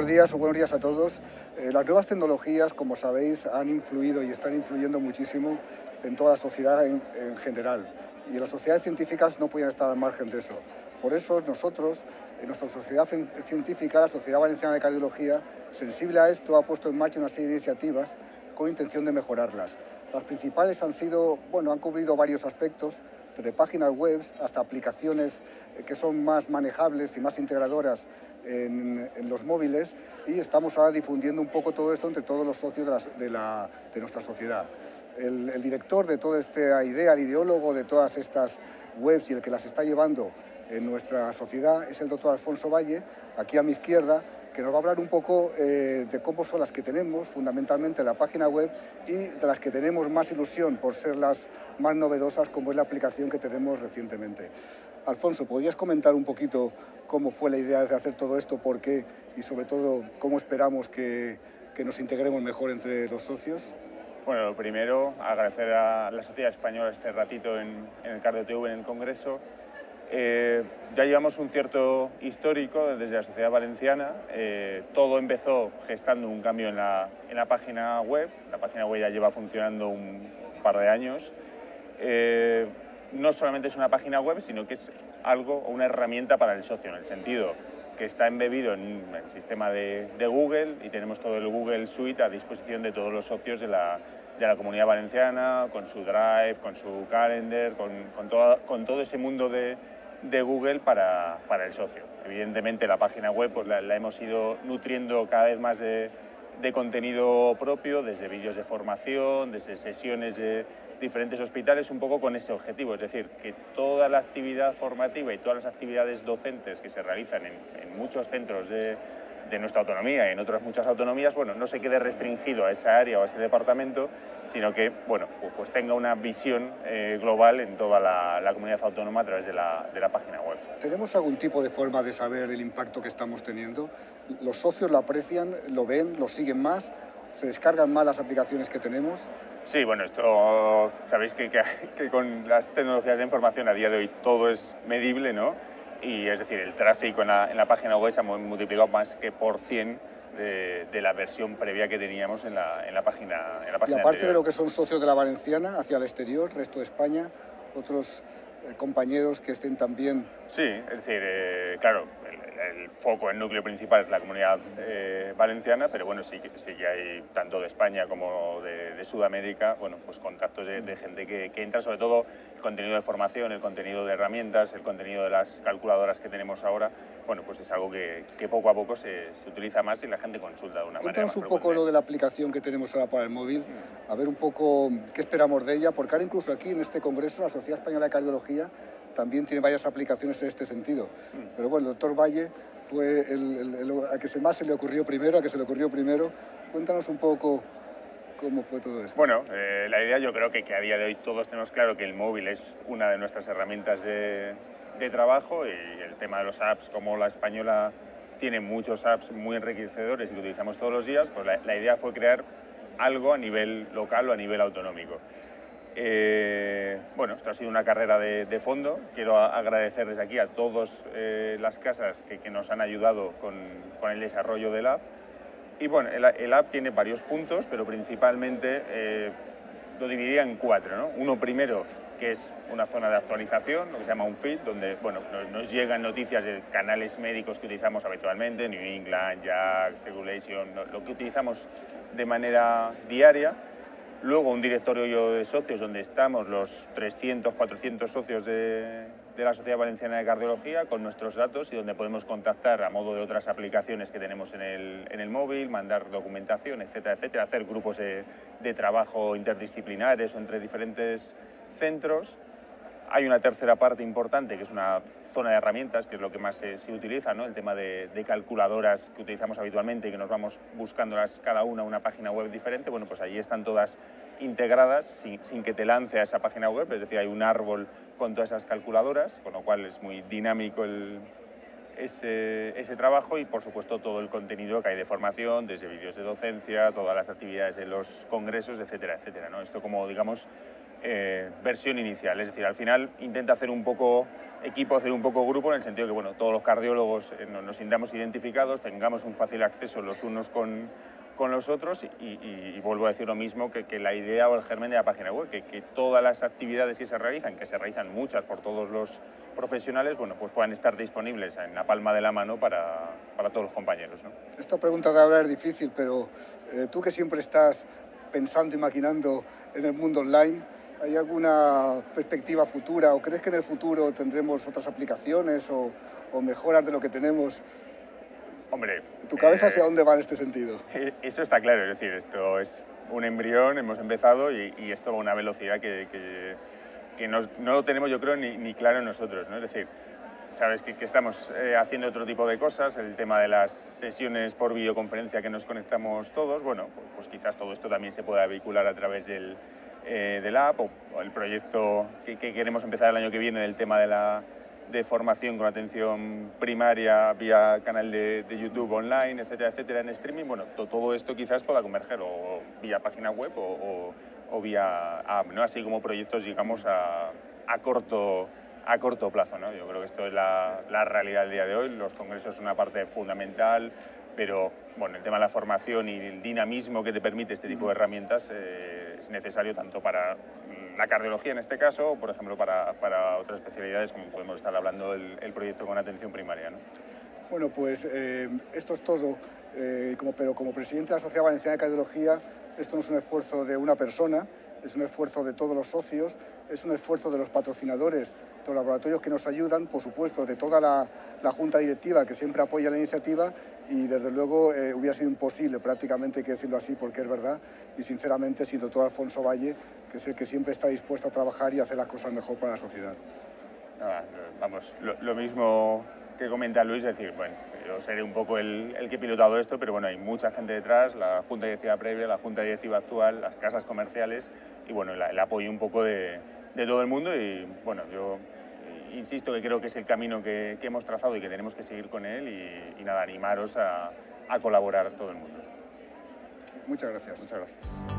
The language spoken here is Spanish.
buenos días o buenos días a todos. Las nuevas tecnologías, como sabéis, han influido y están influyendo muchísimo en toda la sociedad en general. Y las sociedades científicas no pueden estar al margen de eso. Por eso nosotros, en nuestra sociedad científica, la Sociedad Valenciana de Cardiología, sensible a esto, ha puesto en marcha una serie de iniciativas con intención de mejorarlas. Las principales han cubrido varios aspectos, desde páginas web hasta aplicaciones que son más manejables y más integradoras en los móviles, y estamos ahora difundiendo un poco todo esto entre todos los socios de nuestra sociedad. El director de toda esta idea, el ideólogo de todas estas webs y el que las está llevando en nuestra sociedad es el doctor Alfonso Valle, aquí a mi izquierda, que nos va a hablar un poco de cómo son las que tenemos, fundamentalmente la página web, y de las que tenemos más ilusión por ser las más novedosas, como es la aplicación que tenemos recientemente. Alfonso, ¿podrías comentar un poquito cómo fue la idea de hacer todo esto, por qué y sobre todo cómo esperamos que nos integremos mejor entre los socios? Bueno, lo primero, agradecer a la Sociedad Española este ratito en el CardioTV, en el Congreso. Ya llevamos un cierto histórico desde la Sociedad Valenciana. Todo empezó gestando un cambio en la página web. La página web ya lleva funcionando un par de años. No solamente es una página web, sino que es algo, una herramienta para el socio, en el sentido que está embebido en el sistema de Google, y tenemos todo el Google Suite a disposición de todos los socios de la Comunidad Valenciana, con su Drive, con su Calendar, con todo ese mundo de Google para el socio. Evidentemente la página web pues la hemos ido nutriendo cada vez más de contenido propio, desde vídeos de formación, desde sesiones de diferentes hospitales, un poco con ese objetivo, es decir, que toda la actividad formativa y todas las actividades docentes que se realizan en muchos centros de nuestra autonomía y en otras muchas autonomías, bueno, no se quede restringido a esa área o a ese departamento, sino que, bueno, pues tenga una visión global en toda la comunidad autónoma a través de la página web. ¿Tenemos algún tipo de forma de saber el impacto que estamos teniendo? ¿Los socios lo aprecian, lo ven, lo siguen más? ¿Se descargan más las aplicaciones que tenemos? Sí, bueno, esto sabéis que con las tecnologías de información a día de hoy todo es medible, ¿no? Y es decir, el tráfico en la página web se ha multiplicado más que por 100 de la versión previa que teníamos en la página y aparte anterior. De lo que son socios de la Valenciana, hacia el exterior, resto de España, otros compañeros que estén también... Sí, es decir, claro, el foco, el núcleo principal es la Comunidad Valenciana, pero bueno, sí que hay tanto de España como de Sudamérica, bueno, pues contactos de gente que entra, sobre todo el contenido de formación, el contenido de herramientas, el contenido de las calculadoras que tenemos ahora, bueno, pues es algo que poco a poco se utiliza más y la gente consulta de una manera más Cuéntanos un poco lo de la aplicación que tenemos ahora para el móvil, a ver un poco qué esperamos de ella, porque ahora incluso aquí en este congreso la Sociedad Española de Cardiología también tiene varias aplicaciones en este sentido. Pero bueno, el doctor Valle fue al que más se le ocurrió primero, Cuéntanos un poco cómo fue todo esto. Bueno, la idea, yo creo que a día de hoy todos tenemos claro que el móvil es una de nuestras herramientas de trabajo, y el tema de los apps, como la española tiene muchos apps muy enriquecedores y que utilizamos todos los días, pues la idea fue crear algo a nivel local o a nivel autonómico. Bueno, esto ha sido una carrera de fondo. Quiero agradecer desde aquí a todas las casas que nos han ayudado con el desarrollo del app. Y bueno, el app tiene varios puntos, pero principalmente lo dividiría en 4, ¿no? Uno primero, que es una zona de actualización, lo que se llama un feed, donde bueno, nos llegan noticias de canales médicos que utilizamos habitualmente, New England, Jack, Regulation, lo que utilizamos de manera diaria. Luego un directorio de socios donde estamos los 300, 400 socios de la Sociedad Valenciana de Cardiología con nuestros datos, y donde podemos contactar a modo de otras aplicaciones que tenemos en el móvil, mandar documentación, etcétera, etcétera, hacer grupos de trabajo interdisciplinares o entre diferentes centros. Hay una tercera parte importante, que es una zona de herramientas, que es lo que más se utiliza, ¿no? El tema de calculadoras que utilizamos habitualmente y que nos vamos buscando cada una página web diferente. Bueno, pues allí están todas integradas sin que te lance a esa página web, es decir, hay un árbol con todas esas calculadoras, con lo cual es muy dinámico ese trabajo, y por supuesto todo el contenido que hay de formación, desde vídeos de docencia, todas las actividades de los congresos, etcétera, etcétera, ¿no? Esto como, digamos, versión inicial. Es decir, al final intenta hacer un poco equipo, hacer un poco grupo, en el sentido que bueno, todos los cardiólogos nos sintamos identificados, tengamos un fácil acceso los unos con los otros y vuelvo a decir lo mismo que la idea o el germen de la página web, que todas las actividades que se realizan muchas por todos los profesionales, bueno, pues puedan estar disponibles en la palma de la mano para todos los compañeros, ¿no? Esta pregunta de ahora es difícil, pero tú que siempre estás pensando y maquinando en el mundo online, ¿hay alguna perspectiva futura o crees que en el futuro tendremos otras aplicaciones o mejoras de lo que tenemos? Hombre, ¿Tu cabeza hacia dónde va en este sentido? Eso está claro, es decir, esto es un embrión, hemos empezado y esto va a una velocidad que no lo tenemos, yo creo, ni claro nosotros, ¿no? Es decir, sabes que estamos haciendo otro tipo de cosas, el tema de las sesiones por videoconferencia que nos conectamos todos, bueno, pues quizás todo esto también se pueda vehicular a través del app o el proyecto que queremos empezar el año que viene del tema de formación con atención primaria vía canal de YouTube online, etcétera, etcétera, en streaming. Bueno, todo esto quizás pueda converger o vía página web o vía app, ¿no? Así como proyectos, digamos, a corto plazo, ¿no? Yo creo que esto es la realidad del día de hoy. Los congresos son una parte fundamental, pero bueno, el tema de la formación y el dinamismo que te permite este tipo de herramientas es necesario tanto para la cardiología en este caso, o por ejemplo para otras especialidades como podemos estar hablando el proyecto con atención primaria, ¿no? Bueno, pues esto es todo, pero como presidente de la Sociedad Valenciana de Cardiología, esto no es un esfuerzo de una persona, es un esfuerzo de todos los socios, es un esfuerzo de los patrocinadores, de los laboratorios que nos ayudan, por supuesto, de toda la Junta Directiva que siempre apoya la iniciativa y desde luego hubiera sido imposible prácticamente, hay que decirlo así porque es verdad, y sinceramente sin doctor Alfonso Valle, que es el que siempre está dispuesto a trabajar y hacer las cosas mejor para la sociedad. Vamos, lo mismo que comenta Luis, es decir, bueno, yo seré un poco el que he pilotado esto, pero bueno, hay mucha gente detrás, la Junta Directiva previa, la Junta Directiva actual, las casas comerciales y bueno, el apoyo un poco de todo el mundo y bueno, yo insisto que creo que es el camino que hemos trazado y que tenemos que seguir con él y nada, animaros a colaborar todo el mundo. Muchas gracias. Muchas gracias.